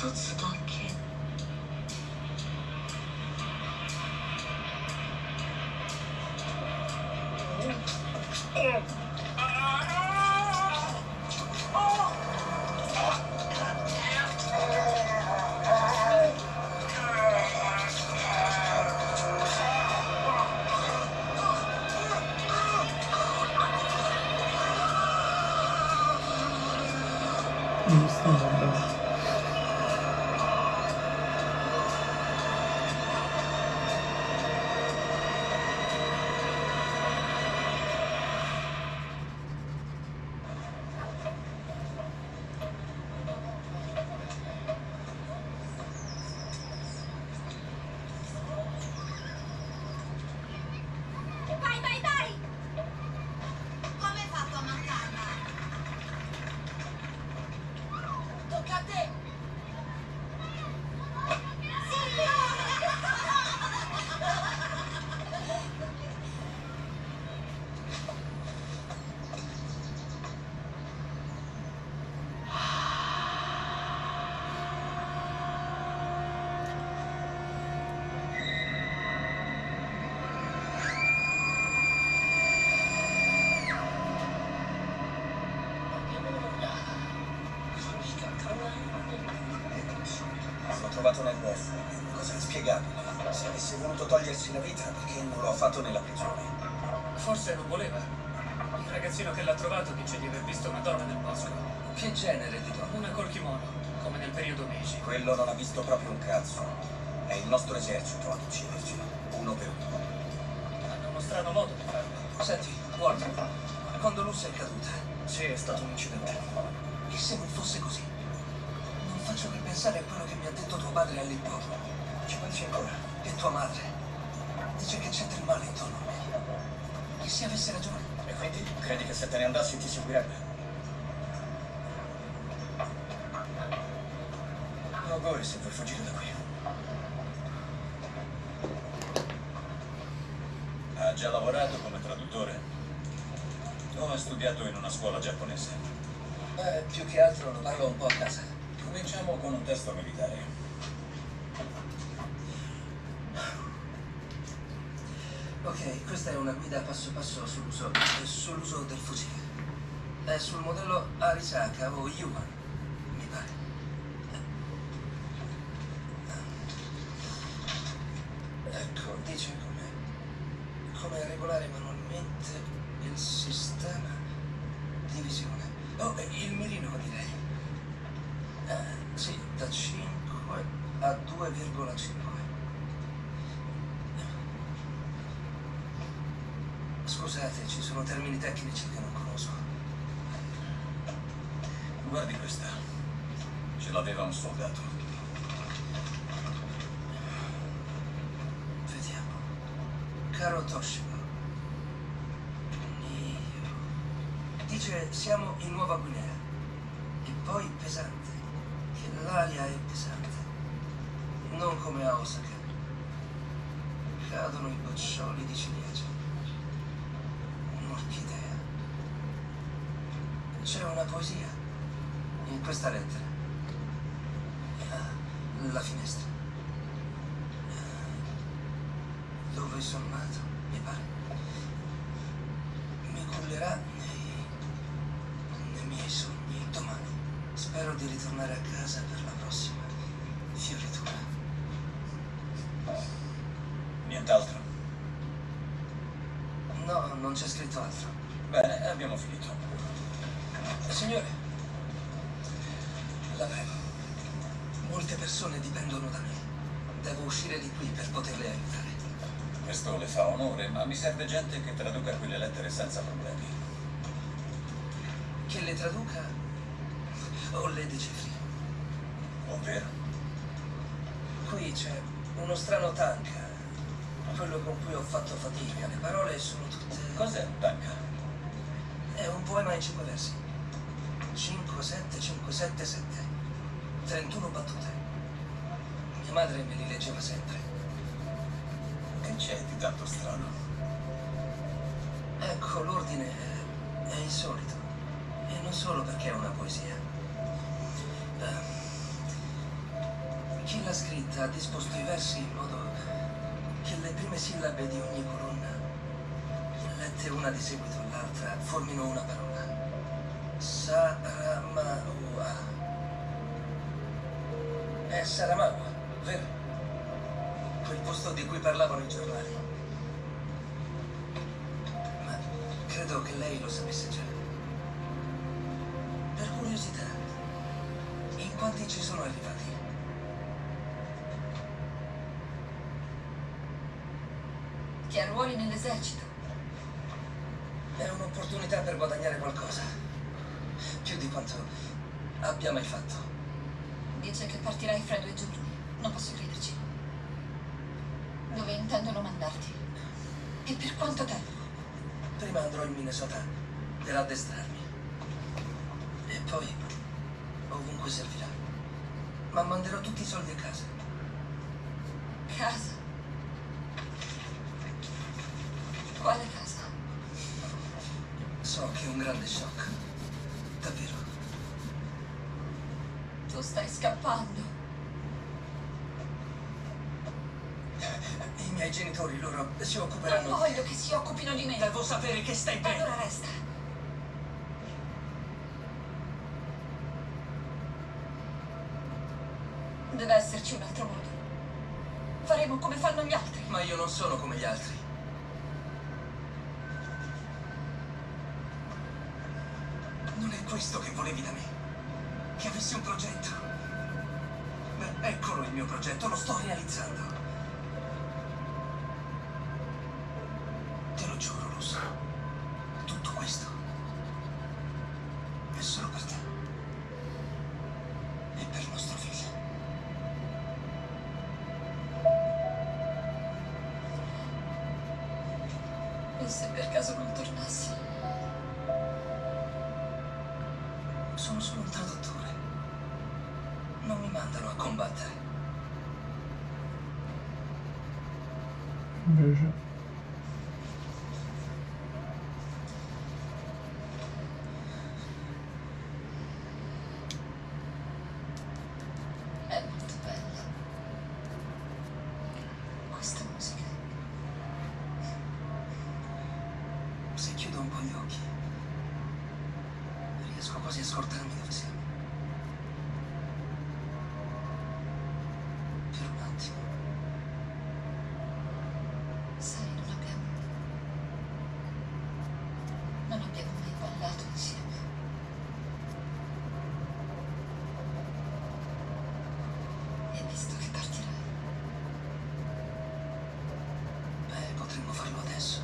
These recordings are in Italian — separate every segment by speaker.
Speaker 1: 一つだけ。
Speaker 2: Mi sta andando.
Speaker 3: Vai, vai, vai! Come hai fatto a mancarla? Tocca a te!
Speaker 4: L'ho trovato nel golf, è una cosa inspiegabile. Se avesse voluto togliersi la vita, perché non lo ha fatto nella prigione?
Speaker 5: Forse non voleva. Il ragazzino che l'ha trovato dice di aver visto una donna nel bosco.
Speaker 4: Che genere di donna?
Speaker 5: Una col kimono, come nel periodo Meiji.
Speaker 4: Quello non ha visto proprio un cazzo. È il nostro esercito ad ucciderci, uno per uno.
Speaker 5: Hanno uno strano modo di farlo.
Speaker 4: Senti, guarda, quando Lucy è caduta,
Speaker 5: Sì, è stato un incidente.
Speaker 4: e se non fosse così? Non faccio che pensare a quello che mi ha detto tuo padre all'ippodromo. Ci pensi ancora? E tua madre? Dice che c'è del male intorno a me. E se avesse ragione?
Speaker 5: E quindi credi che se te ne andassi ti seguirebbe?
Speaker 4: Auguri se vuoi fuggire da qui.
Speaker 6: Ha già lavorato come traduttore? O ha studiato in una scuola giapponese?
Speaker 4: Più che altro lo parlo un po' a casa.
Speaker 6: Cominciamo con un testo militare.
Speaker 4: Ok, questa è una guida passo passo sull'uso del fucile. È sul modello Arisaka o Yuan, mi pare. Ecco, dice come regolare manualmente il sistema di visione. Oh, il mirino direi. Sì, da 5 a 2,5. Scusate, ci sono termini tecnici che non conosco.
Speaker 6: Guardi questa. Ce l'aveva un soldato.
Speaker 4: Vediamo. Caro Toshio. Dice siamo in Nuova Guinea. E poi pesante. Che l'aria è pesante. Non come a Osaka. Cadono i goccioli di ciliegia. Un'orchidea. C'è una poesia in questa lettera. La finestra. Dove sono nato, mi pare. Mi cullerà nei miei sogni domani. Spero di ritornare a casa per la prossima fioritura.
Speaker 6: Nient'altro?
Speaker 4: No, non c'è scritto altro.
Speaker 6: Bene, abbiamo finito.
Speaker 4: Signore, la prego. Molte persone dipendono da me. Devo uscire di qui per poterle aiutare.
Speaker 6: Questo le fa onore, ma mi serve gente che traduca quelle lettere senza problemi.
Speaker 4: Che le traduca o le decifri.
Speaker 6: Ovvero?
Speaker 4: Qui c'è uno strano tanka. Quello con cui ho fatto fatica. Le parole sono tutte...
Speaker 6: Cos'è un tanka?
Speaker 4: È un poema in 5 versi. 5, 7, 5, 7, 7. 31 battute. Mia madre me li leggeva sempre.
Speaker 6: Che c'è di tanto strano?
Speaker 4: Ecco, l'ordine è insolito. E non solo perché è una poesia. Chi l'ha scritta ha disposto i versi in modo che le prime sillabe di ogni colonna, lette una di seguito all'altra, formino una parola. Saramaua. È Saramaua, vero? Quel posto di cui parlavano i giornali. Ma credo che lei lo sapesse già. Per curiosità, in quanti ci sono arrivati?
Speaker 3: Chi ha ruoli nell'esercito?
Speaker 4: È un'opportunità per guadagnare qualcosa. Più di quanto abbia mai fatto.
Speaker 3: Dice che partirai fra 2 giorni. Non posso crederci. Dove intendono mandarti? E per quanto tempo?
Speaker 4: Prima andrò in Minnesota per addestrarmi. E poi ovunque servirà. Ma manderò tutti i soldi a casa.
Speaker 3: Casa? Quale casa?
Speaker 4: So che è un grande shock. Davvero.
Speaker 3: Tu stai scappando.
Speaker 4: I miei genitori, loro si
Speaker 3: Non
Speaker 4: occuperanno.
Speaker 3: voglio che si occupino di me.
Speaker 4: Devo sapere che stai bene.
Speaker 3: Allora resta. Deve esserci un altro modo. Faremo come fanno gli altri.
Speaker 4: Ma io non sono come gli altri. Non è questo che volevi da me. Che avessi un progetto. Beh, eccolo il mio progetto, lo sto realizzando. Te lo giuro, Luz. Tutto questo è solo per te. E per nostro figlio.
Speaker 3: E se per caso non tornassi?
Speaker 4: Sono solo un traduttore. Non mi mandano a combattere.
Speaker 2: Invece.
Speaker 3: È molto bella. Questa musica.
Speaker 4: Se chiudo un po' gli occhi, riesco quasi a scordarmi dove siamo. Per un attimo.
Speaker 3: Sai, non abbiamo mai ballato insieme. E visto che partirai,
Speaker 4: Beh, potremmo farlo adesso.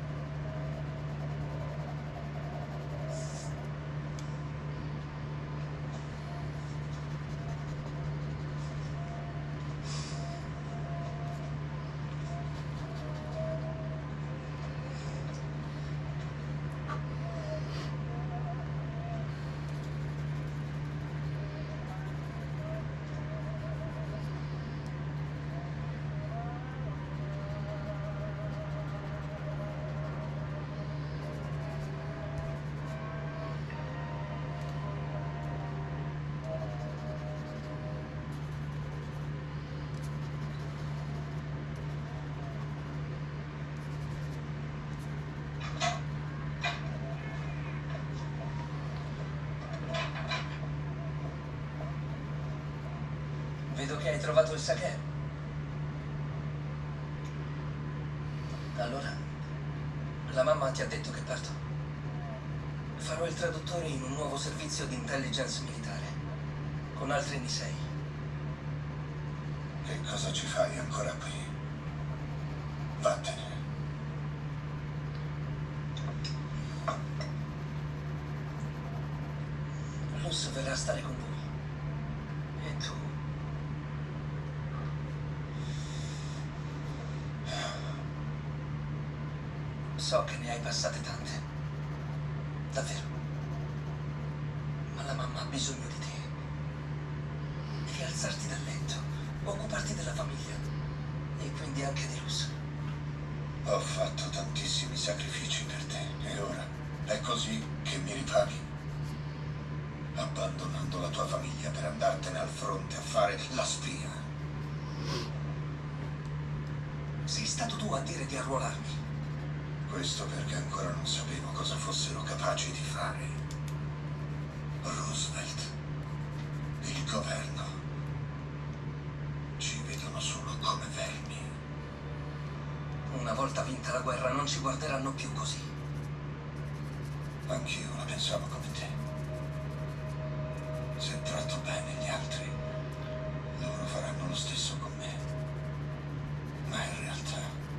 Speaker 4: Vedo che hai trovato il sake. Allora, la mamma ti ha detto che parto. Farò il traduttore in un nuovo servizio di intelligence militare, con altri Nisei.
Speaker 1: Che cosa ci fai ancora qui? Vattene.
Speaker 4: Luz verrà a stare con voi. E tu? So che ne hai passate tante. Davvero. Ma la mamma ha bisogno di te. Devi alzarti dal letto, occuparti della famiglia. E quindi anche di Luz.
Speaker 1: Ho fatto tantissimi sacrifici per te e ora è così che mi ripaghi? Abbandonando la tua famiglia per andartene al fronte a fare la spia.
Speaker 4: Sei stato tu a dire di arruolarmi.
Speaker 1: Questo perché ancora non sapevo cosa fossero capaci di fare. Roosevelt, il governo, ci vedono solo come vermi.
Speaker 4: Una volta vinta la guerra non ci guarderanno più così.
Speaker 1: Anch'io la pensavo come te. Se tratto bene gli altri, loro faranno lo stesso con me. Ma in realtà,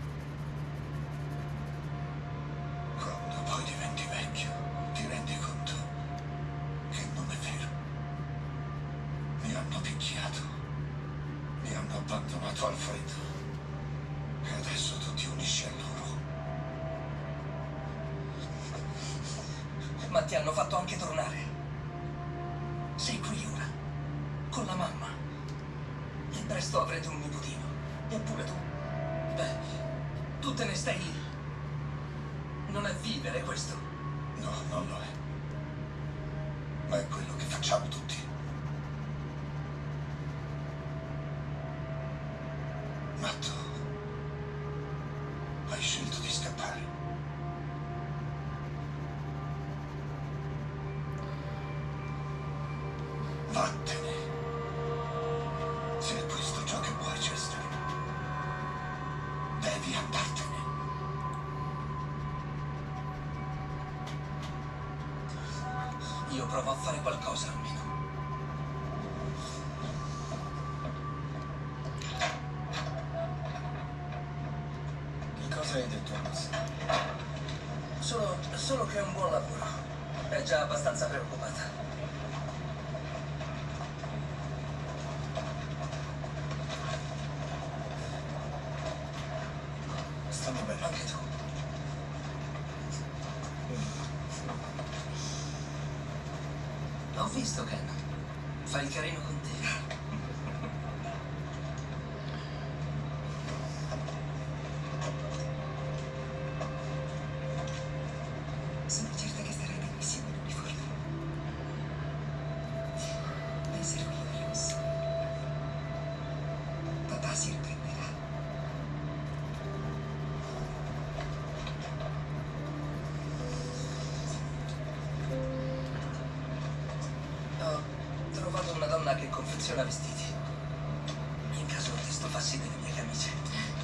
Speaker 1: quando poi diventi vecchio, ti rendi conto che non è vero. Mi hanno picchiato, mi hanno abbandonato al freddo. E adesso tu ti unisci a loro.
Speaker 4: Ma ti hanno fatto anche tornare. Sei qui ora, con la mamma. E presto avrete un nipotino. Eppure tu... Beh, tu te ne stai lì. Non è vivere questo.
Speaker 1: No, non lo è. Ma è quello che facciamo tutti. Ma tu hai scelto di scappare. Vattene. Se è questo ciò che vuoi, Chester, devi andartene.
Speaker 4: Io provo a fare qualcosa almeno.
Speaker 6: Che cosa hai detto, Thomas?
Speaker 4: Solo che è un buon lavoro. È già abbastanza preoccupata.
Speaker 6: Stanno bene.
Speaker 4: Anche tu. Ho visto, Ken. Fai il carino con te.
Speaker 7: Sono certa che starai benissimo in uniforme. Penserò io al rosso. Papà si riprenderà.
Speaker 4: Ho trovato una donna che confeziona vestiti. In caso ti stufassi delle mie camicie.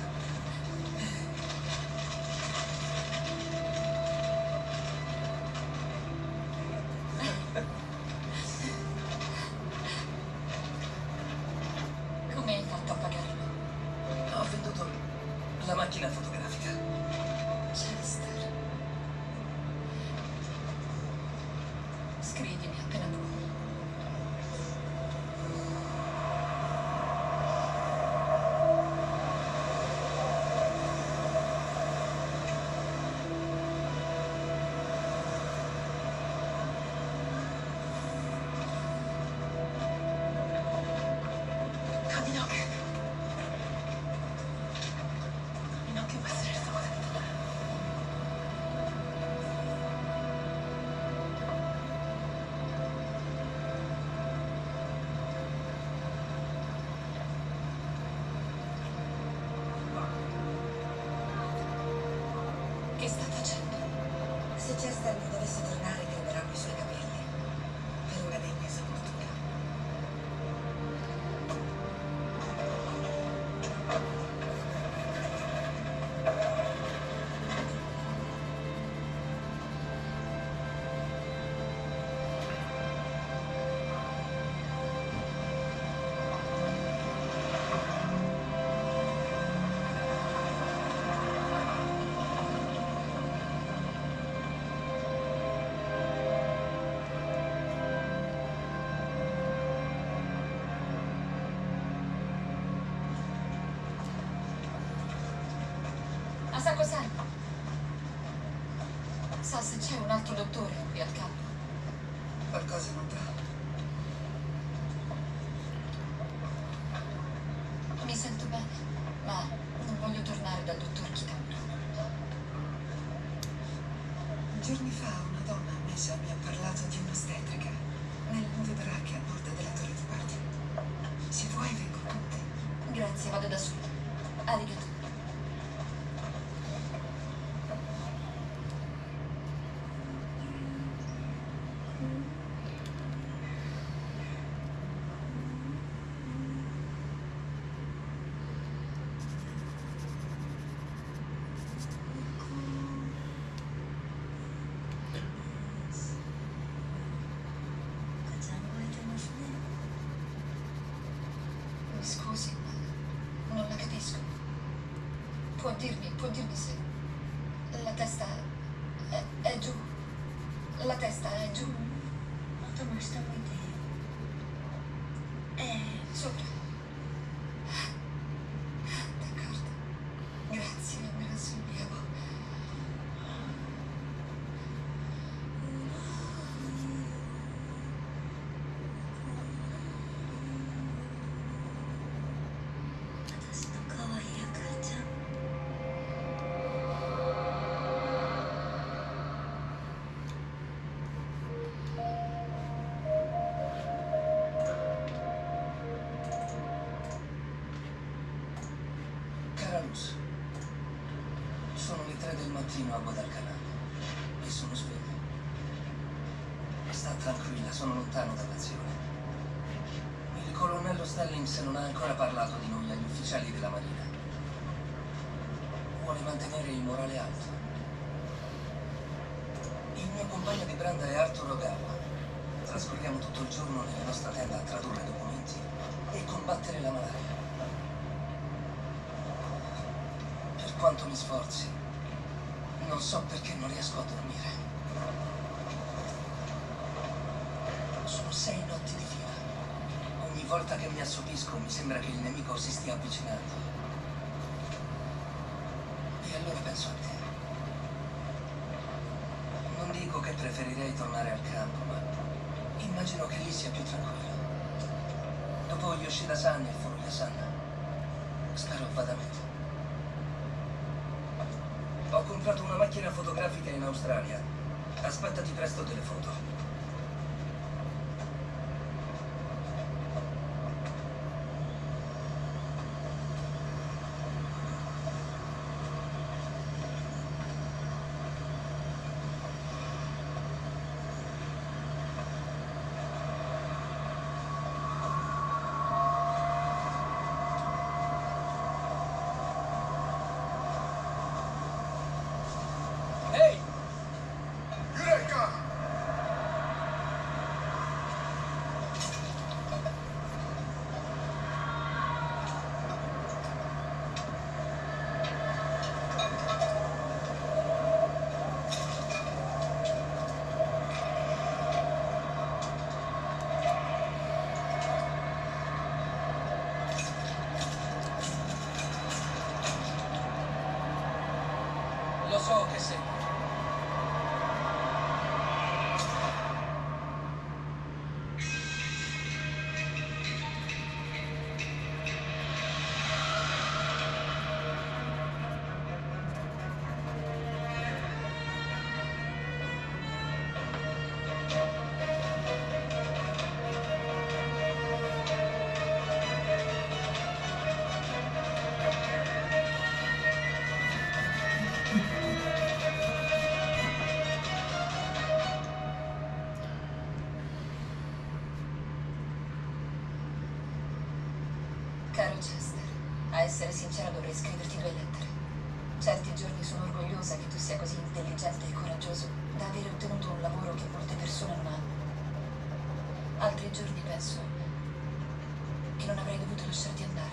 Speaker 3: Come hai fatto a pagarlo?
Speaker 4: Ho venduto la macchina fotografica.
Speaker 3: Chester. Scrivimi appena puoi.
Speaker 7: Minocchio. Minocchio può essere sto guardando.
Speaker 3: Che sta facendo?
Speaker 7: Se Chester non dovesse tornare, cremeranno i suoi capelli. Per una degna sepoltura.
Speaker 3: Asako-san. Sa se c'è un altro dottore qui al campo?
Speaker 7: Qualcosa non va.
Speaker 3: Mi sento bene, ma non voglio tornare dal dottor Kitamura.
Speaker 7: Giorni fa una donna a Mesa mi ha parlato di un'ostetrica nelle nuove baracche a nord della torre di Party. Se vuoi vengo con te.
Speaker 3: Grazie, va può dirmi se la testa è giù. La testa è giù.
Speaker 7: No to máš tam idea.
Speaker 3: Sopra. D'accordo. Grazie, me la sognavo.
Speaker 4: Cara Luz, sono le 3 del mattino a Guadalcanal e sono sveglio. Sta tranquilla, sono lontano dall'azione. Il colonnello Stellings non ha ancora parlato di noi agli ufficiali della Marina. Vuole mantenere il morale alto. Il mio compagno di branda è Arthur Ogawa. Trascorriamo tutto il giorno nella nostra tenda a tradurre documenti e combattere la malaria. Per quanto mi sforzi, non so perché non riesco a dormire. Sono 6 notti di fila. Ogni volta che mi assopisco mi sembra che il nemico si stia avvicinando. E allora penso a te. Non dico che preferirei tornare al campo, ma immagino che lì sia più tranquillo. Dopo Yoshida-san e Furuya-san, spero vada meglio. Ho comprato una macchina fotografica in Australia. Aspettati presto delle foto. Ehi!
Speaker 1: Eureka!
Speaker 4: Lo so che sei.
Speaker 3: Caro Chester, a essere sincera dovrei scriverti 2 lettere. Certi giorni sono orgogliosa che tu sia così intelligente e coraggioso da avere ottenuto un lavoro che molte persone non hanno. Altri giorni penso che non avrei dovuto lasciarti andare.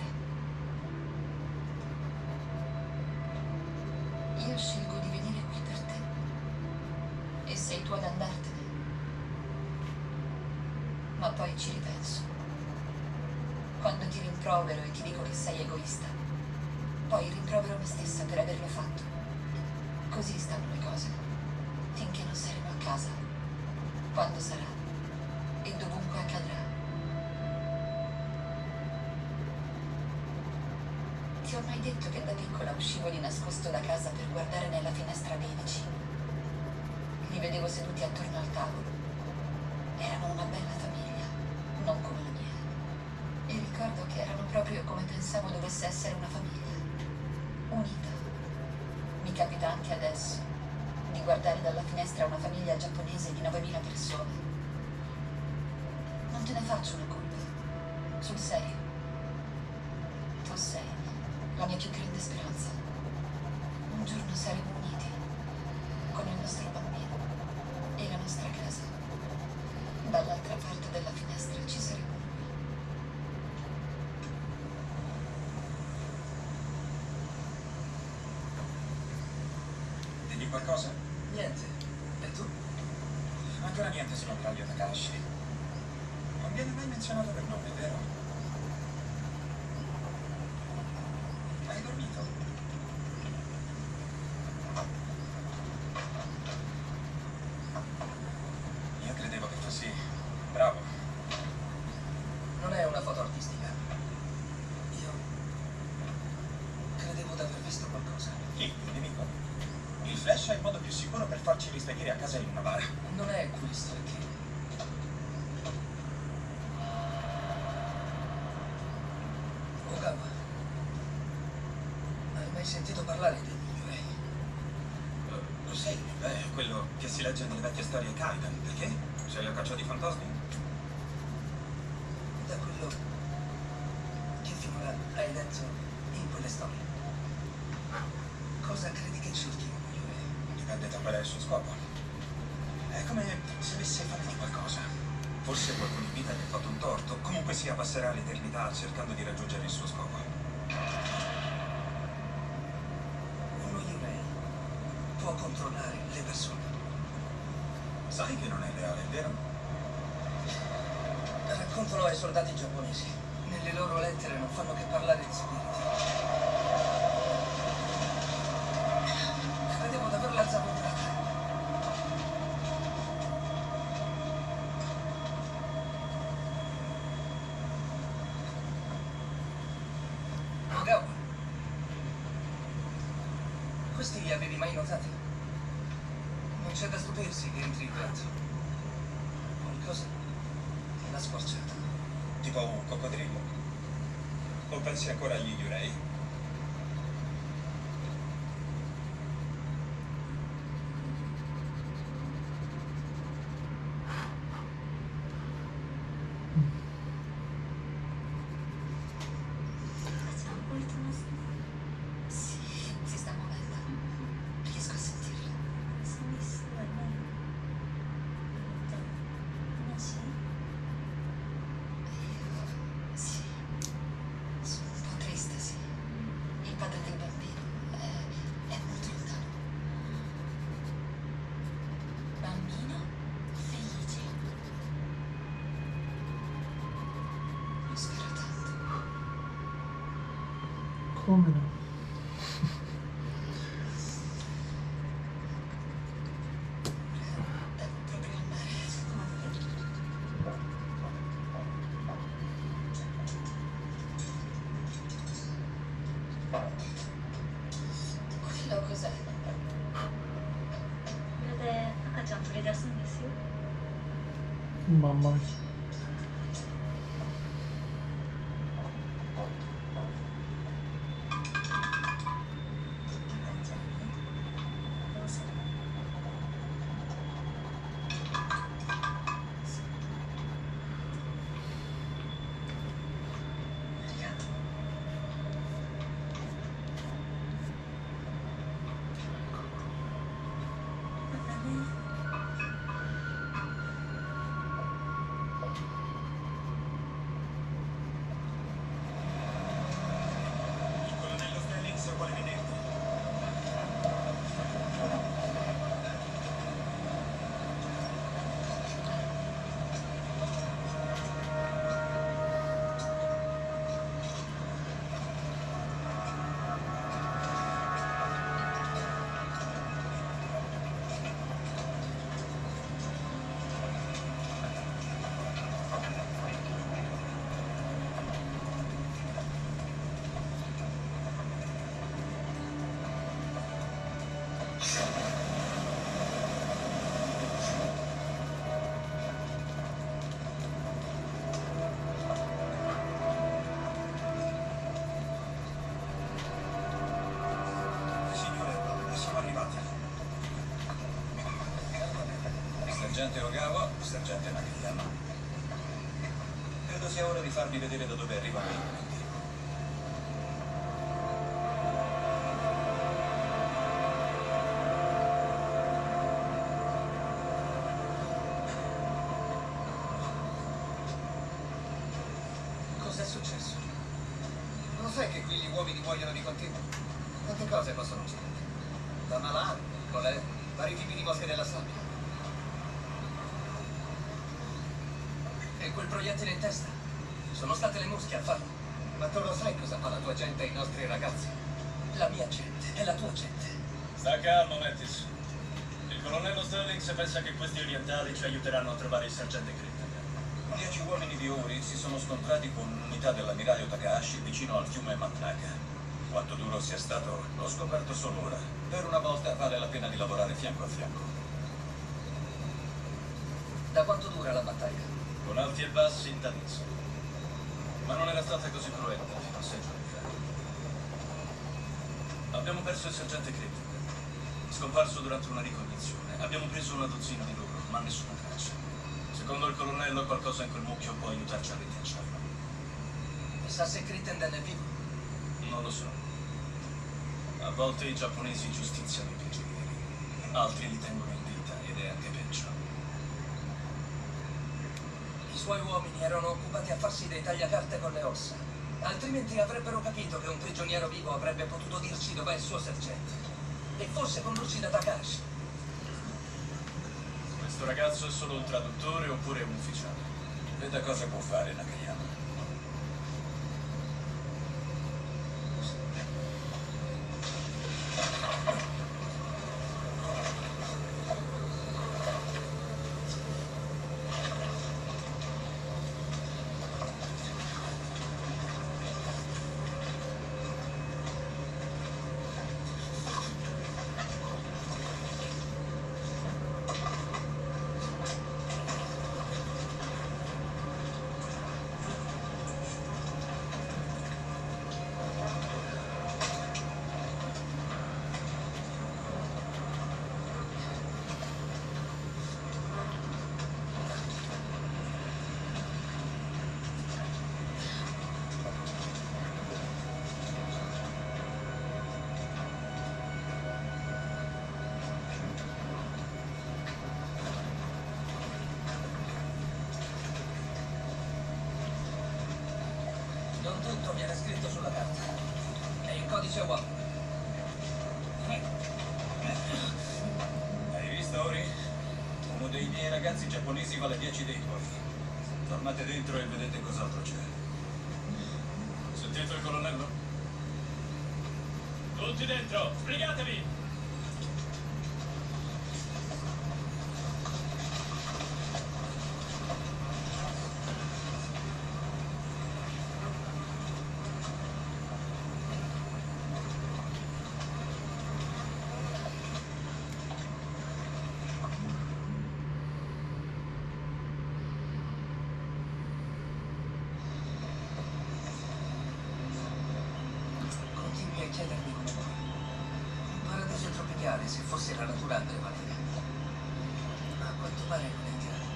Speaker 3: Io scelgo di venire qui per te. E sei tu ad andartene. Ma poi ci ripenso. Quando ti rimprovero e ti dico che sei egoista, poi rimprovero me stessa per averlo fatto. Così stanno le cose, finché non saremo a casa, quando sarà e dovunque accadrà. Ti ho mai detto che da piccola uscivo di nascosto da casa per guardare nella finestra dei vicini? Li vedevo seduti attorno al tavolo. Erano una bella famiglia, non come la mia. E ricordo che erano proprio come pensavo dovesse essere una famiglia, unita. Mi capita anche adesso di guardare dalla finestra una famiglia giapponese di 9.000 persone. Non te ne faccio una colpa, sul serio. Tu sei la mia più grande speranza. Un giorno saremo uniti, con il nostro bambino e la nostra casa. Dall'altra parte della finestra ci saremo.
Speaker 6: Scegli qualcosa?
Speaker 4: Niente. E tu?
Speaker 6: Ancora niente sulla Claudio Takashi. Non viene mai menzionato per nome, vero? Hai dormito? Io credevo che fossi bravo.
Speaker 4: Non è una foto artistica. Io credevo di aver visto qualcosa.
Speaker 6: Chi? Il nemico? Il flash è il modo più sicuro per farci rispedire a casa in una bara.
Speaker 4: Non è questo, è che... Ogawa, hai mai sentito parlare dei Yurei?
Speaker 6: Sì, quello che si legge nelle vecchie storie Kaidan. Perché? Sei a caccia di fantasmi?
Speaker 4: Da quello che finora hai letto in quelle storie. Cosa credi che cerchino gli Yurei?
Speaker 6: Dipende da qual è il suo scopo. È come se avesse fame di qualcosa. Forse qualcuno in vita gli ha fatto un torto. Comunque sia, passerà l'eternità cercando di raggiungere il suo scopo.
Speaker 4: Uno Yurei può controllare le persone.
Speaker 6: Sai che non è reale, vero?
Speaker 4: Raccontano ai soldati giapponesi. Nelle loro lettere non fanno che parlare di spiriti. Credevo di averla zavorrata. Ogawa, questi li avevi mai notati? Non c'è da stupirsi che entri in pranzo. Qualcosa ti l'ha squarciato.
Speaker 6: Tipo un coccodrillo. O pensi ancora agli Yurei?
Speaker 3: Sì, si sta muovendo. Riesco a sentirlo. Sì, sono un po' triste, sì. Il padre del bambino è molto lontano. Bambino felice. Lo spero tanto.
Speaker 2: Come no?
Speaker 3: Devo proprio andare. Quello cos'è?
Speaker 8: これで赤ちゃん取り出すんですよ。
Speaker 2: Mamma mia.
Speaker 6: Il colonnello Stellings vuole vederti. Signore, siamo arrivati. Sergente Ogawa, sergente Nakayama. Credo sia ora di farvi vedere da dove arrivano i documenti.
Speaker 4: Cos'è successo? Non sai che qui gli uomini muoiono di continuo? Quante cose possono succedere? Da malare, Qual è? Vari tipi di mosche della sabbia. E quel proiettile in testa? Sono state le mosche a farlo.
Speaker 9: Ma tu lo sai cosa fa la tua gente ai nostri ragazzi?
Speaker 4: La mia gente è la tua gente.
Speaker 10: Sta calmo, Mattis. Il colonnello Sterling pensa che questi orientali ci aiuteranno a trovare il sergente Crittenden.
Speaker 6: 10 uomini di Ori si sono scontrati con un'unità dell'ammiraglio Takahashi vicino al fiume Matnaga. Quanto duro sia stato, l'ho scoperto solo ora. Per una volta vale la pena di lavorare fianco a fianco.
Speaker 4: Da quanto dura la battaglia?
Speaker 10: Con alti e bassi dall'inizio. Ma non era stata così cruenta fino a 6 giorni fa. Abbiamo perso il sergente Crittenden, scomparso durante una ricognizione. Abbiamo preso una dozzina di loro, ma nessuna traccia. Secondo il colonnello qualcosa in quel mucchio può aiutarci a rintracciarlo.
Speaker 4: Sa se Crittenden è vivo?
Speaker 10: Non lo so. A volte i giapponesi giustiziano i prigionieri, altri li tengono in vita ed è anche peggio.
Speaker 4: I suoi uomini erano occupati a farsi dei tagliacarte con le ossa. Altrimenti avrebbero capito che un prigioniero vivo avrebbe potuto dirci dov'è il suo sergente. E forse condurci da Takahashi.
Speaker 10: Questo ragazzo è solo un traduttore oppure un ufficiale?
Speaker 6: Veda cosa può fare Nakayama.
Speaker 4: Non tutto viene scritto sulla carta. È il codice uomo.
Speaker 6: Hai visto, Ori? Uno dei miei ragazzi giapponesi vale 10 dei tuoi. Tornate dentro e vedete cos'altro c'è.
Speaker 10: Sentito il colonnello? Tutti dentro, sbrigatevi!
Speaker 4: Continui a chiedermi come va. Un paradiso tropicale, se fosse la natura andrebbe. Ma a quanto pare non è il grado.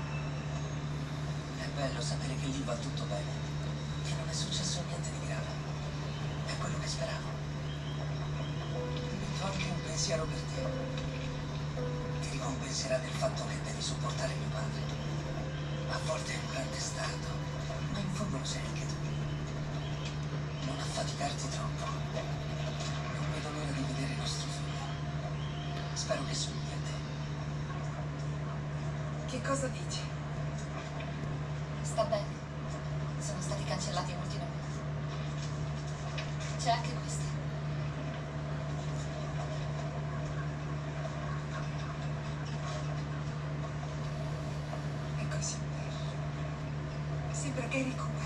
Speaker 4: È bello sapere che lì va tutto bene. Che non è successo niente di grave. È quello che speravo. E ho anche un pensiero per te. Ti ricompenserà del fatto che devi sopportare mio padre. A volte è un gran testardo, ma in fondo lo sei anche tu. Non affaticarti troppo. Non vedo l'ora di vedere il nostro figlio. Spero che somigli a te.
Speaker 7: Che cosa dici?
Speaker 3: Sta bene. Sono stati cancellati molti nomi. C'è anche questa.
Speaker 7: È così bello. Sembra Gary Cooper.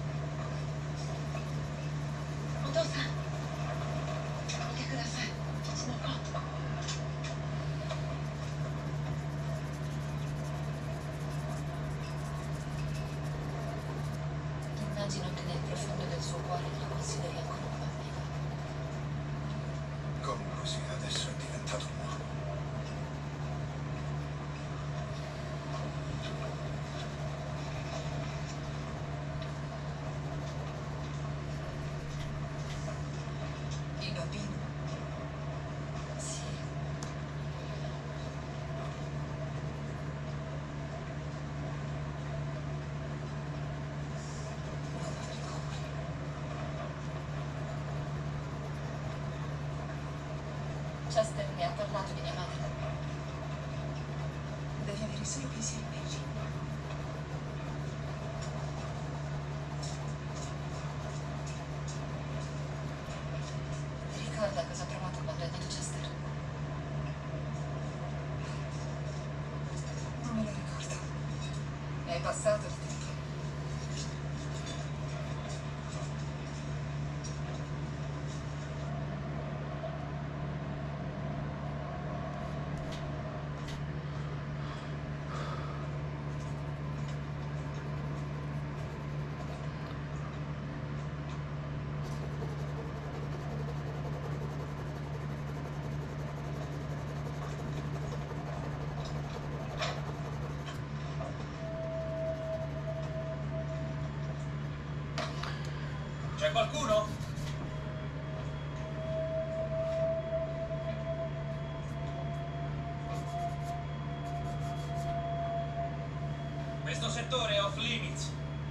Speaker 3: お父さん、見てください。その子。Immagino che nel profondo del suo cuore la consideri ancora una bambina.
Speaker 1: Comunque sia, adesso è diventato un uomo.
Speaker 7: Il bambino.
Speaker 3: Sì. Chester mi ha parlato di mia madre.
Speaker 7: Devi avere solo pensieri belli.
Speaker 3: Ricorda cosa ha provato quando è nato Chester?
Speaker 7: Non me lo ricordo.
Speaker 3: È passato il tempo.
Speaker 10: C'è qualcuno? Questo settore è off limits.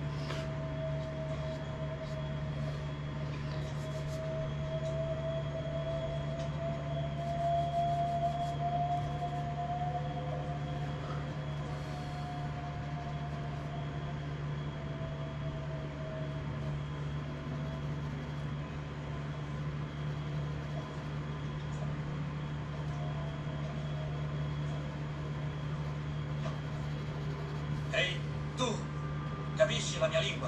Speaker 10: Ehi, tu! Capisci la mia lingua?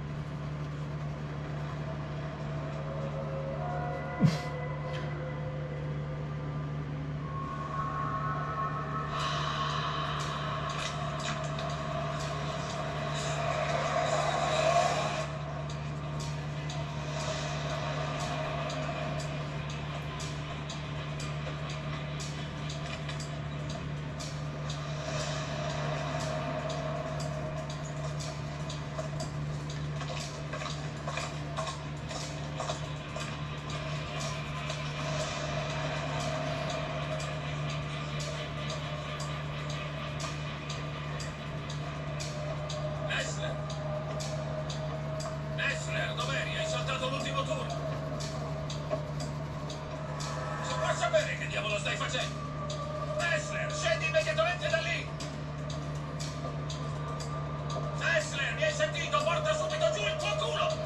Speaker 10: Nessler, dov'eri? Hai saltato l'ultimo turno. Si può sapere che diavolo stai facendo? Nessler, scendi immediatamente da lì! Nessler, mi hai sentito? Porta subito giù il tuo culo!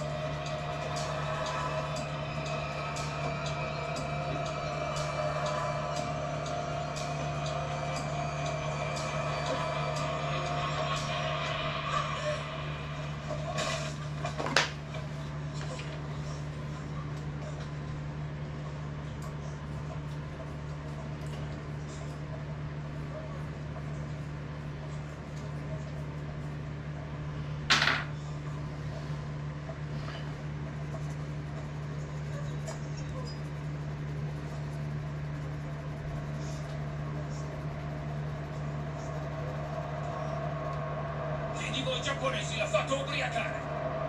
Speaker 10: Chi di voi giapponesi l'ha fatto ubriacare?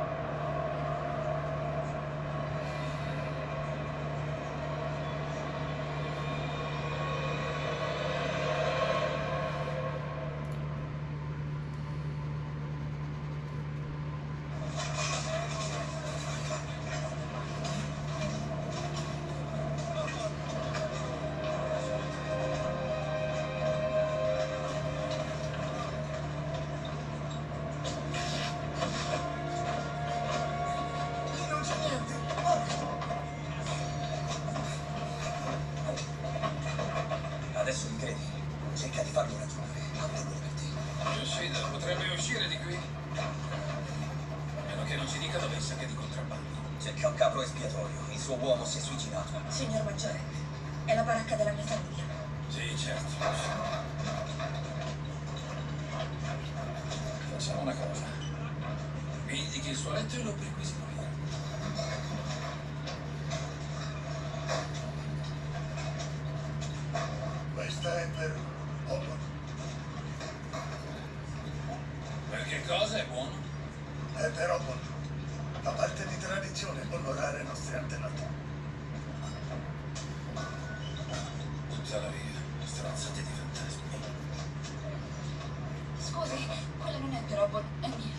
Speaker 4: Adesso mi credi? Cerca di farlo ragionare. Quanto vuole per te?
Speaker 10: Yoshida potrebbe uscire di qui. A meno che non ci dica dove sa che di contrabbando.
Speaker 4: Cerca un capro espiatorio. Il suo uomo si è suicidato.
Speaker 7: Signor Maggiore, è la baracca della mia famiglia.
Speaker 10: Sì, certo. Facciamo una cosa. Mi indichi il suo letto e lo perquisito via.
Speaker 1: Questa è per Open.
Speaker 10: Per che cosa è buono?
Speaker 1: È per Open. Fa parte di tradizione onorare i nostri antenati.
Speaker 10: Buttala via. Stronzate di fantasmi.
Speaker 3: Scusi, quella non è per Robot, è mia.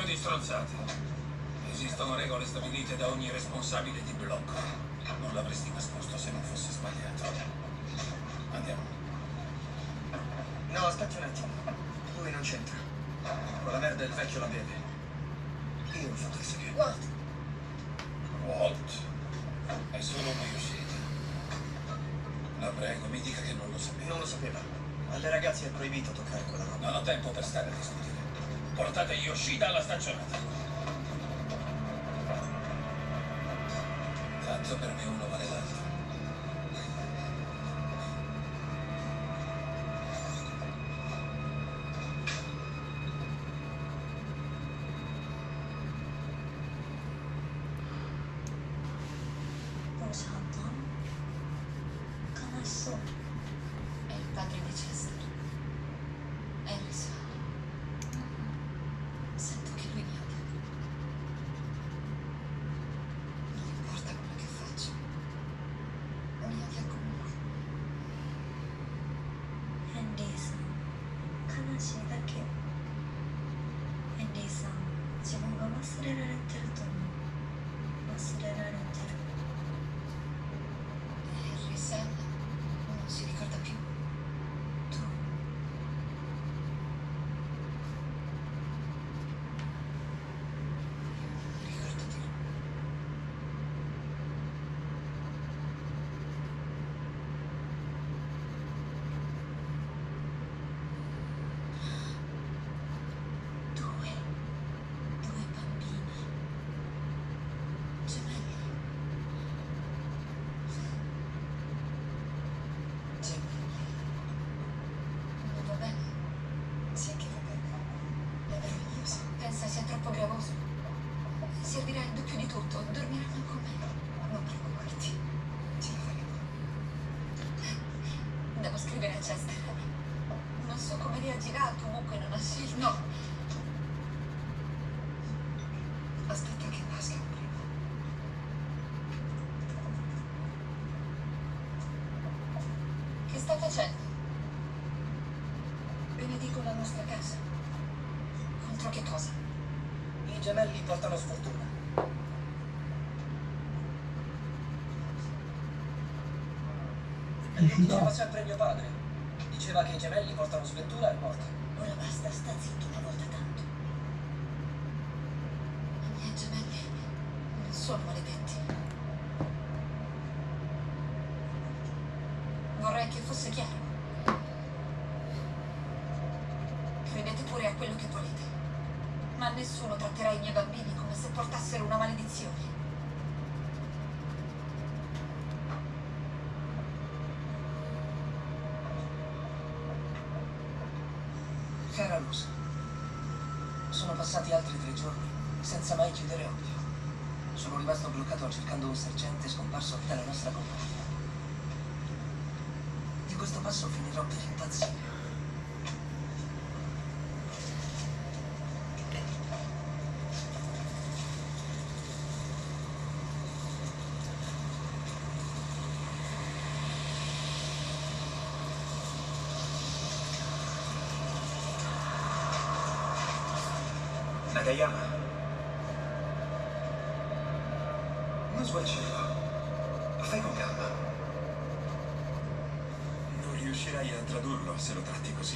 Speaker 5: di stronzate. Esistono regole stabilite da ogni responsabile di blocco.
Speaker 1: Non l'avresti nascosto se non fosse sbagliato. Andiamo.
Speaker 4: No, aspetti un attimo. Lui non c'entra. Quella merda il vecchio la beve. Io ho fatto il segreto.
Speaker 3: Walt,
Speaker 1: Walt? È solo una Yoshida. La prego, mi dica che non lo sapeva.
Speaker 4: Non lo sapeva. Alle ragazze è proibito toccare quella roba.
Speaker 1: Non ho tempo per stare a discutere. Portate Yoshida alla staccionata. Tanto per me uno vale l'altro.
Speaker 3: è il padre di Chester. Harrison. Sento che lui mi odia. Non importa quello che faccio. Mi odia comunque.
Speaker 8: ヘンリーさん、悲しいだけ。ヘンリーさん、自分が忘れられてると思う。忘れられてる。
Speaker 3: Harrison non si ricorda più. Tu. Io mi ricordo di lui. Due bambini. Gemelli. Non va bene? Sì che va bene. È meraviglioso. Pensa sia troppo gravoso. Servirà il doppio di tutto. Dormiranno con me. Non preoccuparti. Ce la faremo. Devo scrivere a Chester. Non so come reagirà, comunque non ha scelta. No. Aspetta che nasca prima. Che sta facendo? Benedico la nostra casa. Contro che cosa?
Speaker 4: I gemelli portano sfortuna. Lo diceva sempre mio padre. Diceva che i gemelli portano sventura e morte.
Speaker 3: Ora basta, sta zitto una volta tanto. I miei gemelli non sono maledetti. Vorrei che fosse chiaro. Credete pure a quello che volete, ma nessuno tratterà i miei bambini come se portassero una maledizione.
Speaker 4: Cara Luz, sono passati altri 3 giorni senza mai chiudere occhio. Sono rimasto bloccato cercando un sergente scomparso dalla nostra compagnia. Di questo passo finirò per impazzire.
Speaker 9: Nagayama. Non sguarcirlo. Fai con calma. Non riuscirai a tradurlo se lo tratti così.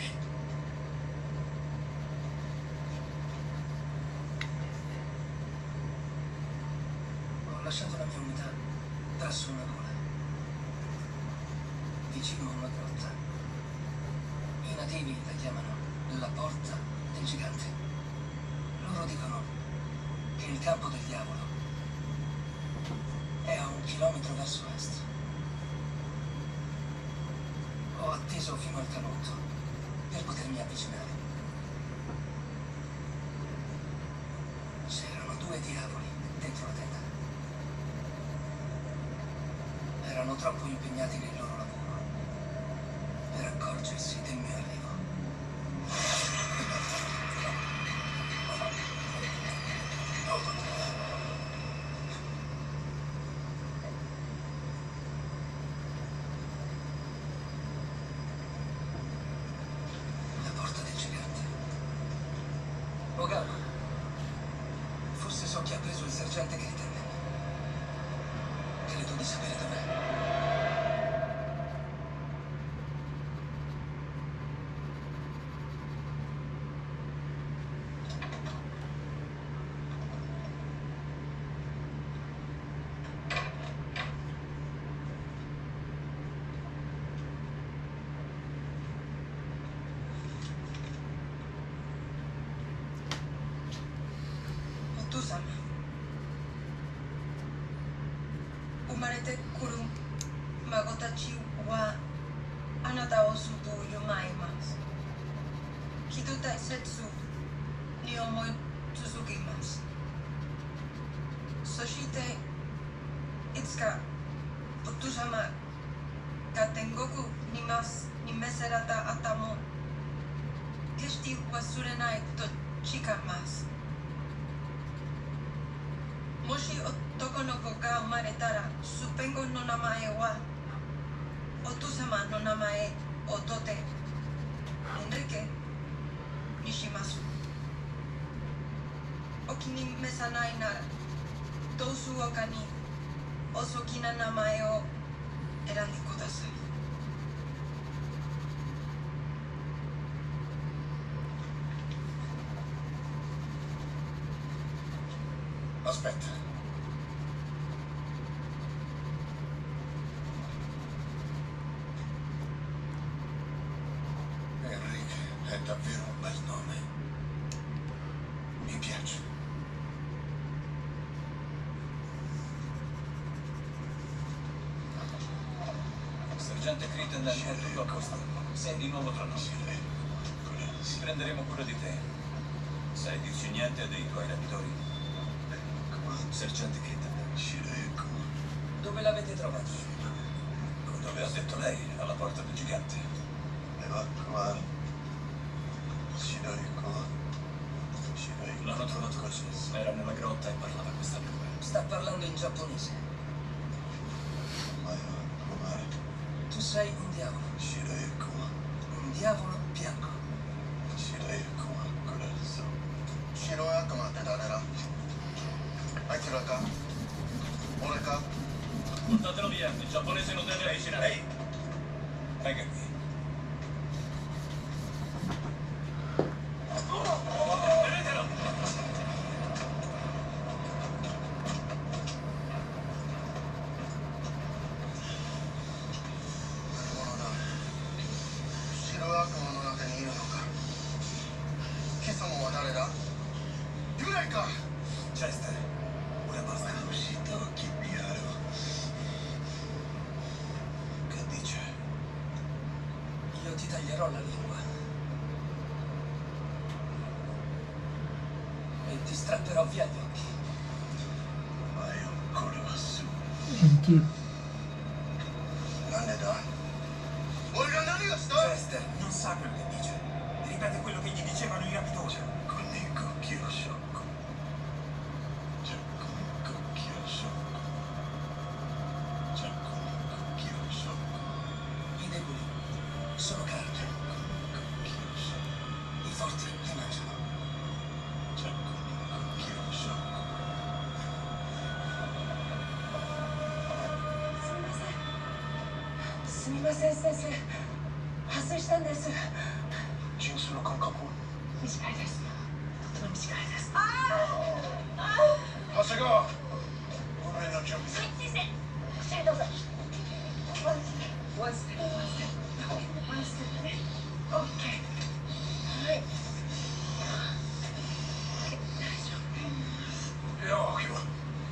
Speaker 4: Ho lasciato la mia unità presso una gola, vicino a una grotta. I nativi la chiamano la porta del gigante. Loro dicono che il campo del diavolo è a 1 chilometro verso est. Ho atteso fino al tramonto per potermi avvicinare. C'erano 2 diavoli dentro la tenda. Erano troppo impegnati nel loro lavoro per accorgersi del mio arrivo. La porta del gigante. Ogama, preso il sergente Kritten. Credo di sapere dov'è. Otto-sama. 生まれてくる孫たちはあなたをずっと敬います。きっと大切に思い続けます。そしていつか夫様が天国に召された後も決して忘れないと誓います。もし男の子が生まれたら、スペイン語の名前は夫様の名前を取ってエンリケにします。お気に召さないならどうぞ他にお好きな名前を選んでください。
Speaker 1: Aspetta. Enrique è davvero un bel nome. Mi piace.
Speaker 6: Sergente Kritten, è tutto a posto. Sei di nuovo tra noi. Prenderemo cura di te. Sai dirci niente dei tuoi rapitori?
Speaker 10: Sergente Kritten.
Speaker 4: Dove l'avete trovato?
Speaker 6: Dove ha detto lei, alla porta del gigante. L'hanno trovato così. Era nella grotta e parlava questa lingua.
Speaker 4: Sta parlando in giapponese. Tu sei un diavolo. Un diavolo bianco.
Speaker 11: 白い悪魔って誰だ？あいつらか？俺か？
Speaker 6: Portatelo via, il giapponese non deve avvicinare. Ehi! Venga qui. Tenetelo!
Speaker 11: 白い悪魔の中にいるのか？キソモは誰だ？ユライか
Speaker 10: Chester, ora basta.
Speaker 1: Uscito Chibiaro.
Speaker 10: Che dice?
Speaker 4: Io ti taglierò la lingua. E ti strapperò via gli occhi.
Speaker 1: Vai ancora lassù.
Speaker 2: Gentil.
Speaker 11: なんでだ？俺が何がした？
Speaker 10: Chester non sa quello che dice. Ripete quello che gli dicevano i rapitori.
Speaker 1: Con il cucchiaio sciocco. C'è con il cucchiaio sciocco. C'è con il cucchiaio sciocco.
Speaker 4: I deboli sono carne.
Speaker 1: Cucchiaio sciocco.
Speaker 4: I forti li mangiano.
Speaker 1: C'è con il cucchiaio sciocco.
Speaker 3: すみません先生、破水したんです。
Speaker 1: ジンスの感覚は
Speaker 3: 短いです。とても短いです。
Speaker 1: 長谷川、俺の準備。
Speaker 3: 先生、こちらへどうぞ。ワンステップね。オッケー。はい。大丈夫。
Speaker 1: いや、アキラ。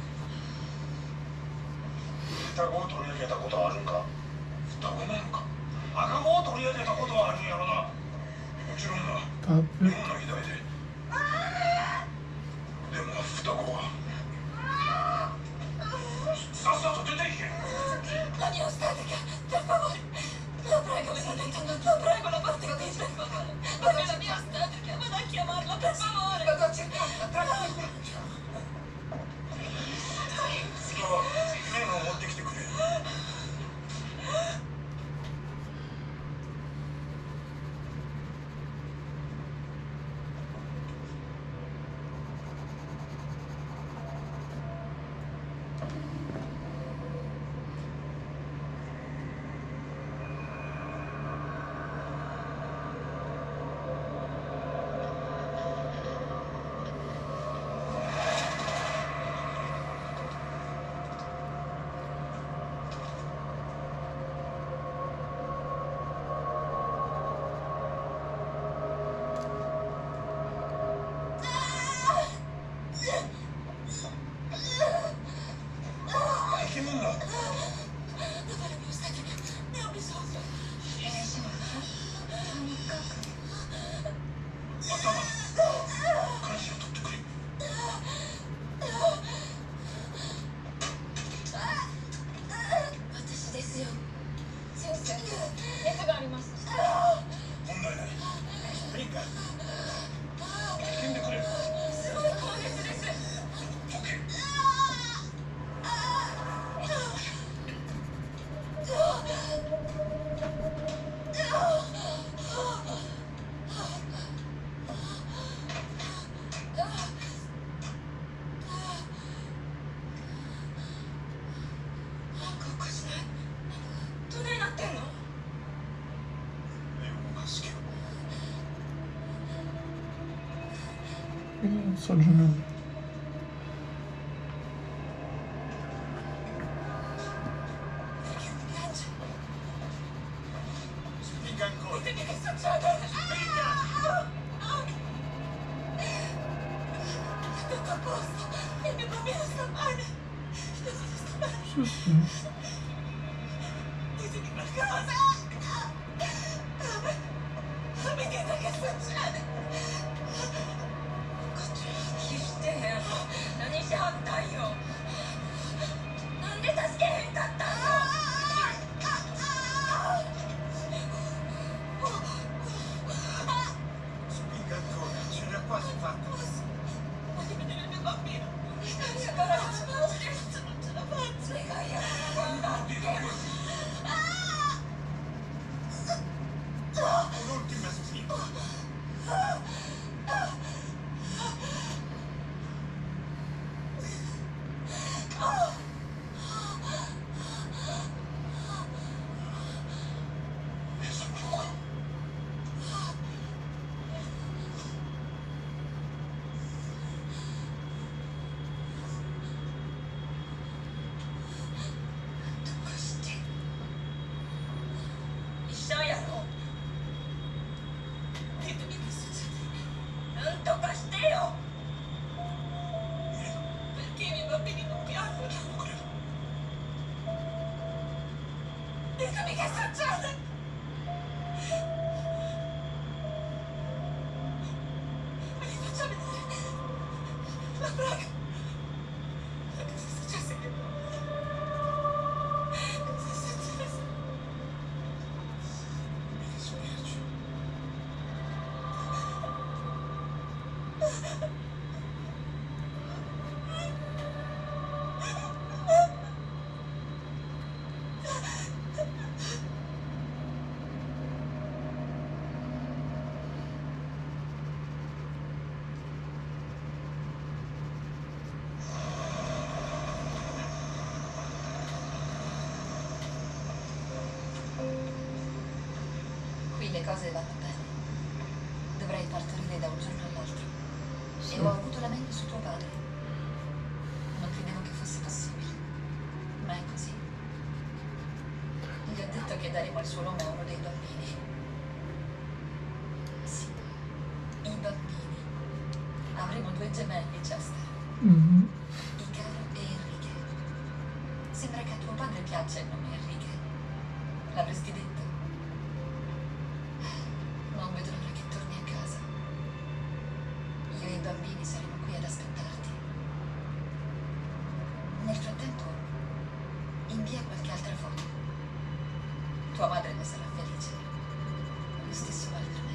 Speaker 1: 双子を取り上げたことはあるんか？双子なのか？赤子を取り上げたことはあるんやろな。もちろんな。日本の時代で。でも双子は。さっさと出ていけ。
Speaker 3: 何をしたんだっけ？Per favore, la prego, Benedetto, la prego, la parte con il favore. Dove la mia ostetrica? Vado a chiamarla, per favore. Vado a cercarla, tranquilla.
Speaker 1: 麺を持ってきてくれ。
Speaker 2: So gemello.
Speaker 1: Spinga ancora.
Speaker 3: Ditemi che succede!
Speaker 1: Spinga!
Speaker 3: È tutto a posto! Il mio bambino sta bene! Sta bene!
Speaker 2: Sì, sì.
Speaker 3: Ditemi qualcosa! Mi dite che succede! 何しはったんよ。なんで助けへんかったんよ。
Speaker 1: Spinga ancora, ce l'ha quasi fatta.
Speaker 3: Voglio vedere il mio bambino. Ce la faccio, non ce la faccio. Guardate.
Speaker 1: Un'ultima spinta.
Speaker 3: Ditemi che succede! Me li faccia vedere! La prego! Cosa è successo? Cosa è successo?
Speaker 1: Mi dispiace.
Speaker 3: Qui le cose vanno bene. Dovrei partorire da un giorno all'altro.
Speaker 2: Sì.
Speaker 3: E ho avuto la meglio su tuo padre. Non credevo che fosse possibile. Ma è così. Gli ho detto che daremo il suo nome a uno dei bambini. Sì, i bambini. Avremo 2 gemelli, Chester. Icaro e Enrique. Sembra che a tuo padre piaccia il nome Enrique. L'avresti detto? Non vedo l'ora che torni a casa. Io e i bambini saremo qui ad aspettarti. Nel frattempo, invia qualche altra foto. Tua madre ne sarà felice. Lo stesso vale per me.